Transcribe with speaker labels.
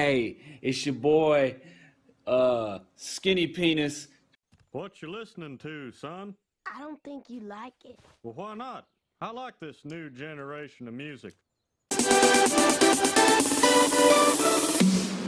Speaker 1: Hey, it's your boy, Skinny Penis.
Speaker 2: What you listening to, son?
Speaker 3: I don't think you like it.
Speaker 2: Well, why not? I like this new generation of music.